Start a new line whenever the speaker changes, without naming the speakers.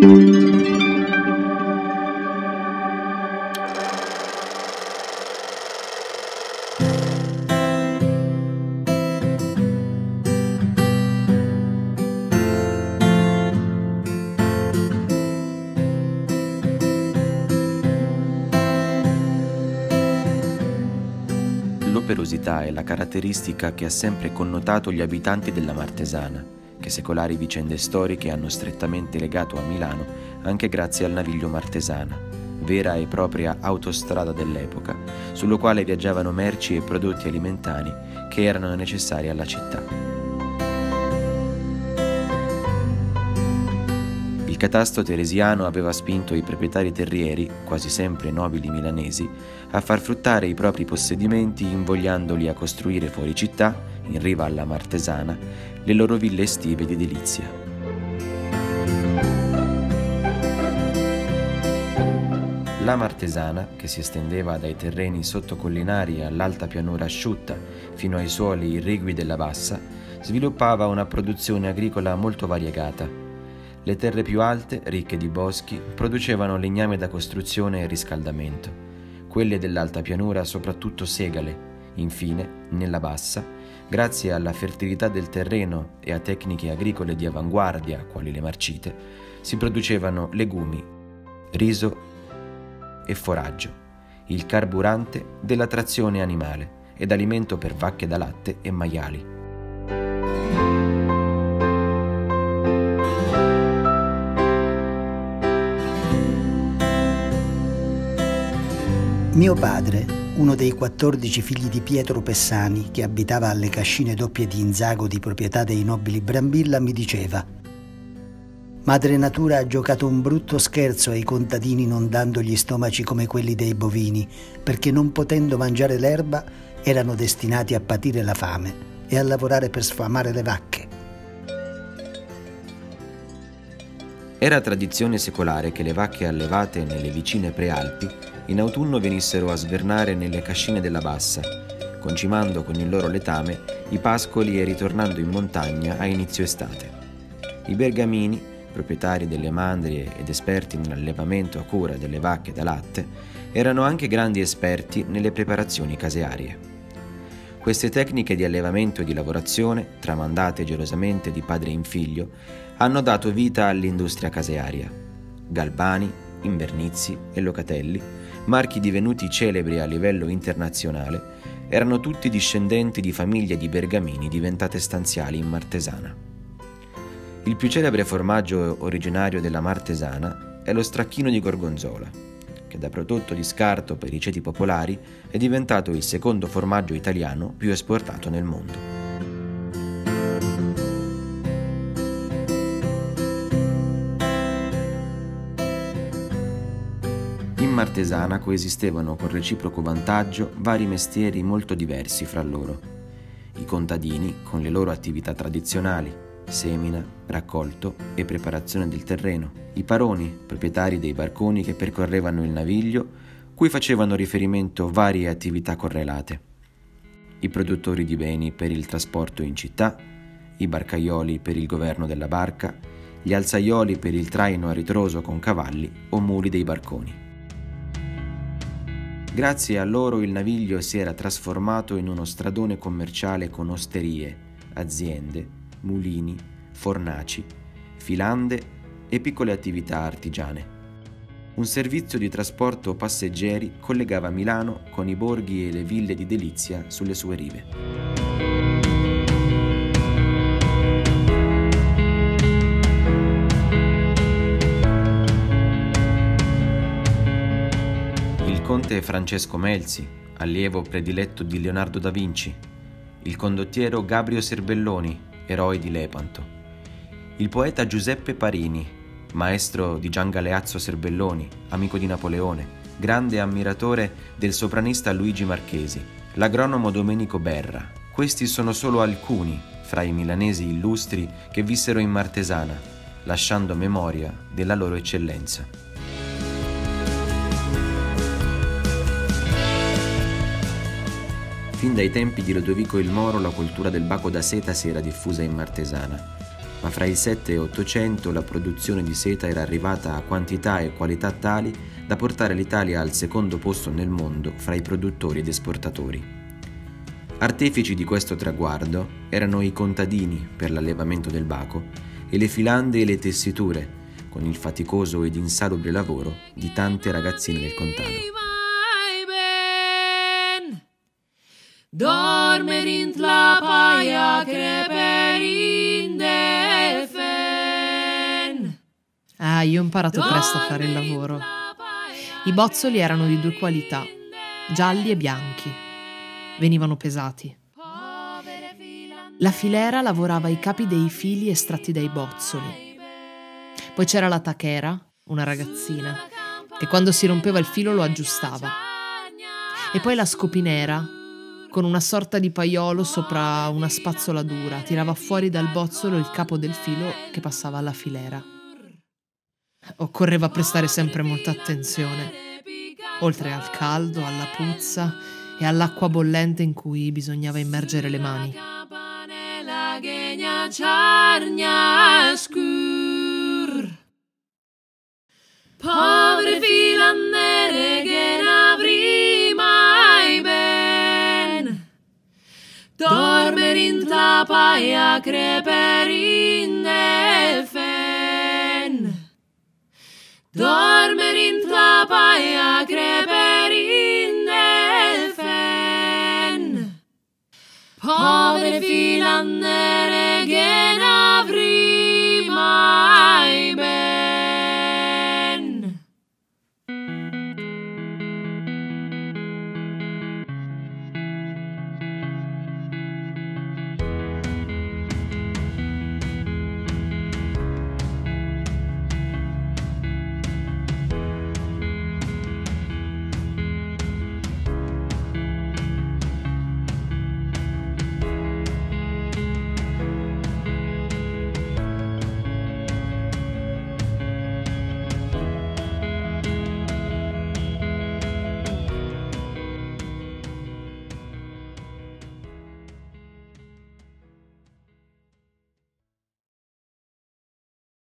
L'operosità è la caratteristica che ha sempre connotato gli abitanti della Martesana, che secolari vicende storiche hanno strettamente legato a Milano anche grazie al naviglio Martesana, vera e propria autostrada dell'epoca, sullo quale viaggiavano merci e prodotti alimentari che erano necessari alla città. Il catasto teresiano aveva spinto i proprietari terrieri, quasi sempre nobili milanesi, a far fruttare i propri possedimenti invogliandoli a costruire fuori città, in riva alla Martesana, le loro ville estive di delizia. La Martesana, che si estendeva dai terreni sottocollinari all'alta pianura asciutta fino ai suoli irrigui della bassa, sviluppava una produzione agricola molto variegata. Le terre più alte, ricche di boschi, producevano legname da costruzione e riscaldamento. Quelle dell'alta pianura soprattutto segale. Infine, nella bassa, grazie alla fertilità del terreno e a tecniche agricole di avanguardia, quali le marcite, si producevano legumi, riso e foraggio, il carburante della trazione animale ed alimento per vacche da latte e maiali.
Mio padre, uno dei 14 figli di Pietro Pessani, che abitava alle Cascine Doppie di Inzago di proprietà dei nobili Brambilla, mi diceva: Madre Natura ha giocato un brutto scherzo ai contadini non dandogli stomaci come quelli dei bovini, perché non potendo mangiare l'erba erano destinati a patire la fame e a lavorare per sfamare le vacche.
Era tradizione secolare che le vacche allevate nelle vicine prealpi in autunno venissero a svernare nelle cascine della bassa, concimando con il loro letame i pascoli e ritornando in montagna a inizio estate. I bergamini, proprietari delle mandrie ed esperti nell'allevamento a cura delle vacche da latte, erano anche grandi esperti nelle preparazioni casearie. Queste tecniche di allevamento e di lavorazione, tramandate gelosamente di padre in figlio, hanno dato vita all'industria casearia. Galbani, Invernizzi e Locatelli, marchi divenuti celebri a livello internazionale, erano tutti discendenti di famiglie di bergamini diventate stanziali in Martesana. Il più celebre formaggio originario della Martesana è lo stracchino di Gorgonzola, che da prodotto di scarto per i ceti popolari è diventato il secondo formaggio italiano più esportato nel mondo. In Martesana coesistevano con reciproco vantaggio vari mestieri molto diversi fra loro. I contadini, con le loro attività tradizionali, semina, raccolto e preparazione del terreno. I paroni, proprietari dei barconi che percorrevano il naviglio, cui facevano riferimento varie attività correlate. I produttori di beni per il trasporto in città, i barcaioli per il governo della barca, gli alzaioli per il traino a ritroso con cavalli o muli dei barconi. Grazie a loro il naviglio si era trasformato in uno stradone commerciale con osterie, aziende, mulini, fornaci, filande e piccole attività artigiane. Un servizio di trasporto passeggeri collegava Milano con i borghi e le ville di delizia sulle sue rive. Il conte Francesco Melzi, allievo prediletto di Leonardo da Vinci, il condottiero Gabrio Serbelloni, eroe di Lepanto, il poeta Giuseppe Parini, maestro di Gian Galeazzo Serbelloni, amico di Napoleone, grande ammiratore del sopranista Luigi Marchesi, l'agronomo Domenico Berra. Questi sono solo alcuni fra i milanesi illustri che vissero in Martesana, lasciando memoria della loro eccellenza. Fin dai tempi di Lodovico il Moro la cultura del baco da seta si era diffusa in Martesana, ma fra il 7 e 800 la produzione di seta era arrivata a quantità e qualità tali da portare l'Italia al secondo posto nel mondo fra i produttori ed esportatori. Artefici di questo traguardo erano i contadini per l'allevamento del baco e le filande e le tessiture, con il faticoso ed insalubre lavoro di tante ragazzine del contado.
Dormerint la paia creperin de fen.
Io ho imparato presto a fare il lavoro. I bozzoli erano di 2 qualità, gialli e bianchi. Venivano pesati. La filera lavorava i capi dei fili estratti dai bozzoli. Poi c'era la taquera, una ragazzina, che quando si rompeva il filo lo aggiustava. E poi la scopinera, con una sorta di paiolo sopra una spazzola dura, tirava fuori dal bozzolo il capo del filo che passava alla filera. Occorreva prestare sempre molta attenzione, oltre al caldo, alla puzza e all'acqua bollente in cui bisognava immergere le mani.
Povere filandere che n'avri mai ben, dormerint la paia creperin de fen. Dormerint la paia creperin de fen. Povere filandere